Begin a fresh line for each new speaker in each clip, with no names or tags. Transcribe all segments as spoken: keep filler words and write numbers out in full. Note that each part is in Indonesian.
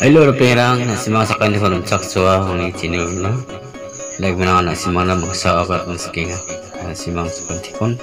Hello perang nasimang sa kanila ng sakswa ang itinul na lag mana nasimang na magsawa ka ng skinga nasimang sa kantikon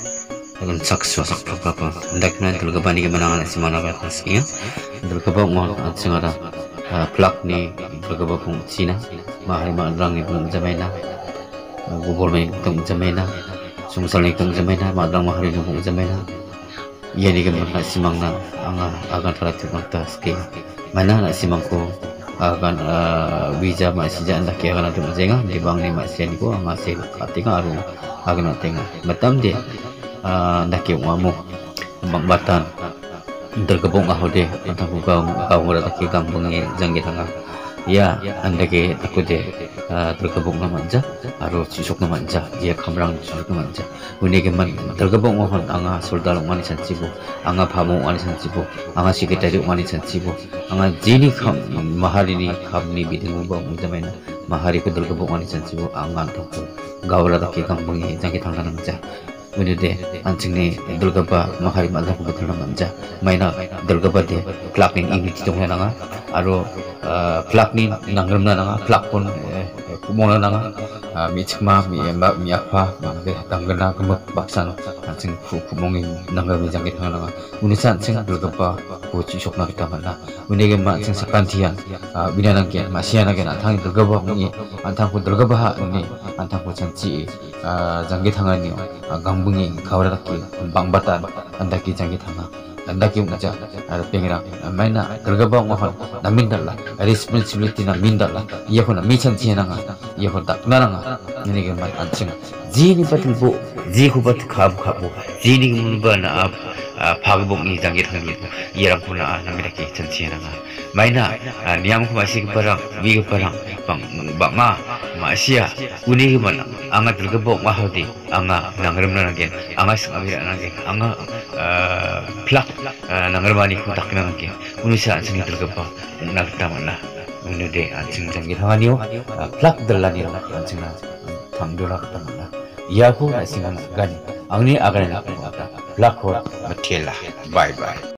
ng sakswa sa papa ndak na tulga ba ni ka mana nasimang na ka ng skinga tulga ba mo at singara plak ni tulga ba kung sina mahal madrang ni kung zamay na gubol may kung zamay na sungsal ni kung zamay na madrang mahal ni kung zamay na iya ni ka mana nasimang na ang agan talaga ng tasking mana nak simang ko akan visa masih jangan dak akan ada majenga di bang ni masih ni ko masih katinga aru akan nak tengah batam dia dak uamu bang batan terkebung ah de antang ko kau kau dak kampung ni jangge tanga ya anda ke aku de terkebung na manja aru susuk na manja dia kamrang susuk na manja uni ke man terkebung mohon anga soldal mani sanchibu anga phamu mani sanchibu anga secretary mani sanchibu anga jini kham mahari ni khamni bidingu ba mujamaina mahari ko terkebung mani sanchibu anga to gawra da ke kampung ni jangge tanga manja uni de ancing ni dulgaba mahari madha ko betul manja maina dulgaba de clapping ini tong na aru plak ni nangram na nga plak pun kumona na nga mi chikma mi emba mi apa be tanggana kemek baksan sing kumongin nangram mi jangkit na nga unisan sing dulgaba ko chisok na kita mana unige ma sing sakantian binanang ke masiana ke na thang dulgaba ni antang ko dulgaba ha ni antang ko chanchi jangkit hanga ni gangbungi khawra ki bangbatan andaki jangkit hanga andaki unaja ada pengira maina tergabung mohon namin dalla responsibility namin dalla iya ko na michan china nga iya ko tak na nga ini ke mat anching jini patul bu ji ko pat khab khabu jini mun ba na phagbong ni jangit hangi iya ram puna namin ke chan china nga maina niam ko masih parang wi parang bang ba ma masia uni ke mana anga tergabung mahodi anga nangrem na gen anga sangamira na gen anga plak nangarmani ko tak na gen unisa sing tergabung nakta mana unu de ancing jangit hangani plak dalani ra ancing na thamdura ka mana iya ko asingan gani angni agana plak ko matela bye bye